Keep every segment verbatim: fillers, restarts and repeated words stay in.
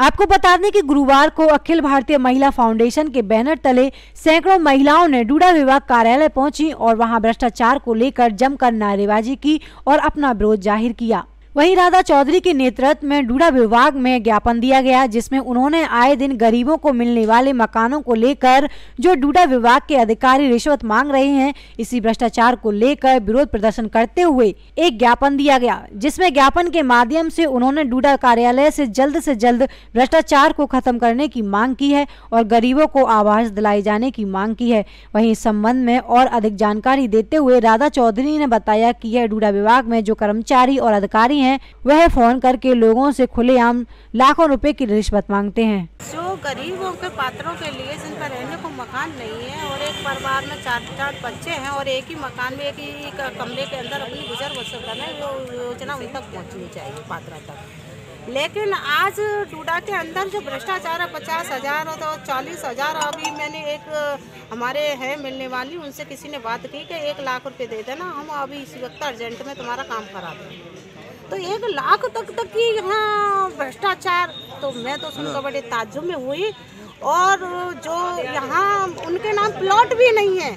आपको बता दें कि गुरुवार को अखिल भारतीय महिला फाउंडेशन के बैनर तले सैकड़ों महिलाओं ने डूडा विभाग कार्यालय पहुंची और वहां भ्रष्टाचार को लेकर जमकर नारेबाजी की और अपना विरोध जाहिर किया। वहीं राधा चौधरी के नेतृत्व में डूडा विभाग में ज्ञापन दिया गया, जिसमें उन्होंने आए दिन गरीबों को मिलने वाले मकानों को लेकर जो डूडा विभाग के अधिकारी रिश्वत मांग रहे हैं, इसी भ्रष्टाचार को लेकर विरोध प्रदर्शन करते हुए एक ज्ञापन दिया गया, जिसमें ज्ञापन के माध्यम से उन्होंने डूडा कार्यालय से जल्द से जल्द भ्रष्टाचार को खत्म करने की मांग की है और गरीबों को आवास दिलाए जाने की मांग की है। वहीं इस संबंध में और अधिक जानकारी देते हुए राधा चौधरी ने बताया कि यह डूडा विभाग में जो कर्मचारी और अधिकारी हैं, वह फोन करके लोगों से खुलेआम लाखों रुपए की रिश्वत मांगते हैं। जो गरीबों के पात्रों के लिए जिन पर रहने को मकान नहीं है और एक परिवार में चार चार बच्चे हैं और एक ही मकान में एक ही कमरे के अंदर अपनी गुजर बसर करना, वो योजना उन तक पहुँचनी चाहिए पात्रा तक। लेकिन आज डूडा के अंदर जो भ्रष्टाचार है, पचास हजार और तो चालीस हजार अभी मैंने एक हमारे है मिलने वाली, उनसे किसी ने बात की कि एक लाख रुपए दे देना, हम अभी इसी वक्त अर्जेंट में तुम्हारा काम करा दें। तो एक लाख तक तक की यहाँ भ्रष्टाचार, तो मैं तो सुनकर बड़े ताज्जुब में हुई। और जो यहाँ उनके नाम प्लॉट भी नहीं है,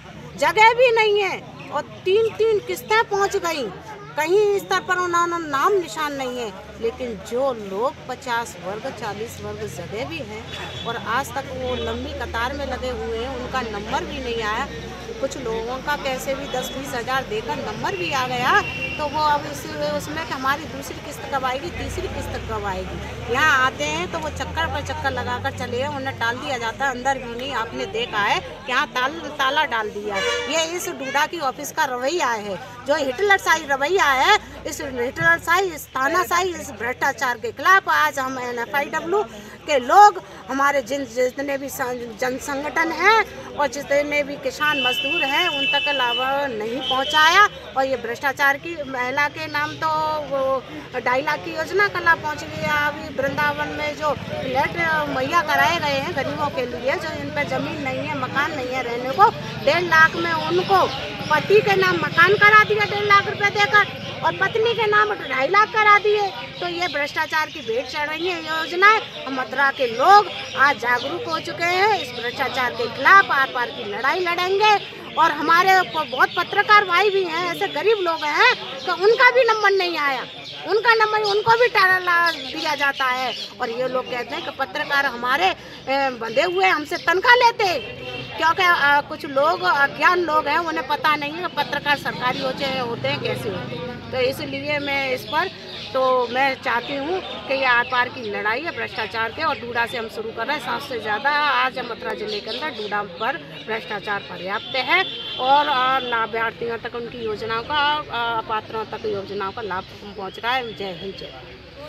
जगह भी नहीं है और तीन तीन किस्तें पहुँच गई, कहीं इस स्तर पर उन्होंने नाम निशान नहीं है। लेकिन जो लोग पचास वर्ग चालीस वर्ग जगह भी हैं और आज तक वो लंबी कतार में लगे हुए हैं, उनका नंबर भी नहीं आया। कुछ लोगों का कैसे भी दस बीस हजार देकर नंबर भी आ गया, तो वो अब इस उसमें कि हमारी दूसरी किस्त कब आएगी, तीसरी किस्त कब आएगी। यहाँ आते हैं तो वो चक्कर पर चक्कर लगाकर चले गए, उन्हें टाल दिया जाता है, अंदर भी नहीं। आपने देखा है कि यहाँ ताल ताला डाल दिया। ये इस डूडा की ऑफिस का रवैया है, जो हिटलरशाही रवैया है। इस हिटलरशाही, इस तानाशाही, इस भ्रष्टाचार के खिलाफ आज हम एन एफ आई डब्ल्यू के लोग, हमारे जिन जितने भी जन संगठन हैं और जितने भी किसान मजदूर हैं, उन तक लाभ नहीं पहुंचाया। और ये भ्रष्टाचार की महिला के नाम तो वो ढाई लाख की योजना का लाभ पहुँच गया। अभी वृंदावन में जो फ्लैट मुहैया कराए गए हैं गरीबों के लिए, जो इन पर ज़मीन नहीं है, मकान नहीं है रहने को, डेढ़ लाख में उनको पति के नाम मकान करा दिया डेढ़ लाख रुपए देकर और पत्नी के नाम ढाई लाख करा दिए। तो ये भ्रष्टाचार की भेंट चढ़ रही है योजनाएं। हम मथुरा के लोग आज जागरूक हो चुके हैं, इस भ्रष्टाचार के खिलाफ आर पार की लड़ाई लड़ेंगे। और हमारे बहुत पत्रकार भाई भी हैं, ऐसे गरीब लोग हैं तो उनका भी नंबर नहीं आया, उनका नंबर उनको भी टाला दिया जाता है। और ये लोग कहते हैं कि पत्रकार हमारे बंधे हुए हमसे तनख्वाह लेते, क्योंकि कुछ लोग अज्ञान लोग हैं, उन्हें पता नहीं है कि पत्रकार सरकारी होते हैं कैसे होते हैं। तो इसलिए मैं इस पर तो मैं चाहती हूँ कि ये आर पार की लड़ाई है भ्रष्टाचार के, और डूडा से हम शुरू कर रहे हैं। सबसे ज़्यादा आज मथुरा जिले के अंदर डूडा पर भ्रष्टाचार पर्याप्त है और लाभार्थियों तक उनकी योजनाओं का, पात्रों तक योजनाओं का लाभ पहुँच रहा है। जय हिंद जय।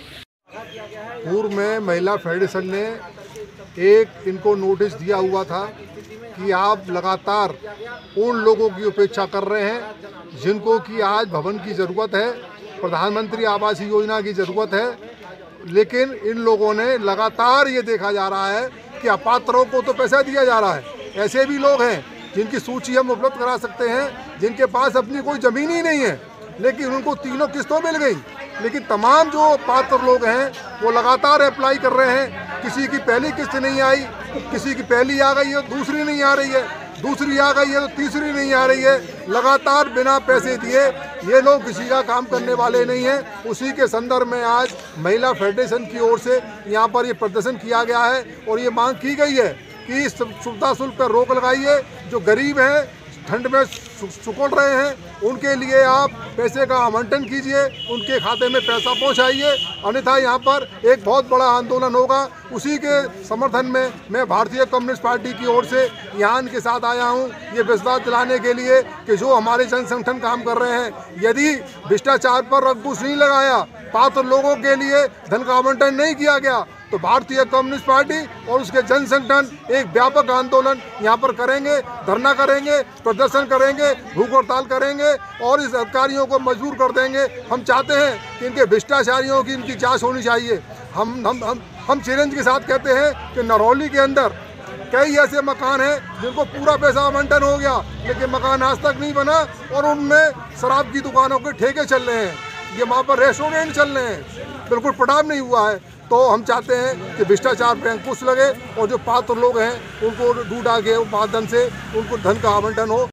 पूर्व में महिला फेडरेशन ने एक इनको नोटिस दिया हुआ था कि आप लगातार उन लोगों की उपेक्षा कर रहे हैं जिनको कि आज भवन की ज़रूरत है, प्रधानमंत्री आवास योजना की ज़रूरत है, लेकिन इन लोगों ने लगातार ये देखा जा रहा है कि अपात्रों को तो पैसा दिया जा रहा है। ऐसे भी लोग हैं जिनकी सूची हम उपलब्ध करा सकते हैं, जिनके पास अपनी कोई ज़मीन ही नहीं है, लेकिन उनको तीनों किस्तों मिल गई। लेकिन तमाम जो पात्र लोग हैं वो लगातार अप्लाई कर रहे हैं। किसी की पहली किस्त नहीं आई, किसी की पहली आ गई है, दूसरी नहीं आ रही है, दूसरी आ गई है तो तीसरी नहीं आ रही है। लगातार बिना पैसे दिए ये लोग किसी का काम करने वाले नहीं हैं। उसी के संदर्भ में आज महिला फेडरेशन की ओर से यहाँ पर ये प्रदर्शन किया गया है और ये मांग की गई है कि इस सुविधा शुल्क पर रोक लगाइए। जो गरीब हैं, ठंड में सुकुड़ रहे हैं, उनके लिए आप पैसे का आवंटन कीजिए, उनके खाते में पैसा पहुंचाइए, अन्यथा यहाँ पर एक बहुत बड़ा आंदोलन होगा। उसी के समर्थन में मैं भारतीय कम्युनिस्ट पार्टी की ओर से यहाँ इनके साथ आया हूँ, ये विश्वास दिलाने के लिए कि जो हमारे जन संगठन काम कर रहे हैं, यदि भ्रष्टाचार पर अंकुश नहीं लगाया, पात्र लोगों के लिए धन का आवंटन नहीं किया गया, तो भारतीय कम्युनिस्ट पार्टी और उसके जन संगठन एक व्यापक आंदोलन यहाँ पर करेंगे, धरना करेंगे, प्रदर्शन करेंगे, भूख हड़ताल करेंगे और इस अधिकारियों को मजबूर कर देंगे। हम चाहते हैं कि इनके भ्रष्टाचारियों की इनकी जांच होनी चाहिए। हम हम हम हम चैलेंज के साथ कहते हैं कि नरौली के अंदर कई ऐसे मकान हैं जिनको पूरा पैसा आवंटन हो गया, लेकिन मकान आज तक नहीं बना और उनमें शराब की दुकानों के ठेके चल रहे हैं, ये वहाँ पर रेस्टोरेंट चल रहे हैं, बिल्कुल पटाव नहीं हुआ है। तो हम चाहते हैं कि भ्रष्टाचार पे अंकुश लगे और जो पात्र लोग हैं उनको ढूंढा के माध्यम से उनको धन का आवंटन हो।